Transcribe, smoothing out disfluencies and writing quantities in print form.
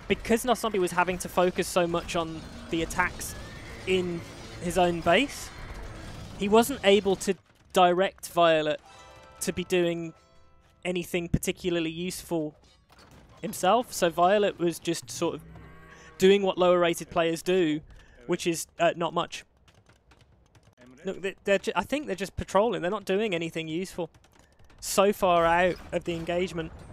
because Tomsnuffles was having to focus so much on the attacks in his own base, he wasn't able to direct Violet to be doing anything particularly useful himself. So Violet was just sort of doing what lower rated players do, which is not much. Look, I think they're just patrolling. They're not doing anything useful. So far out of the engagement.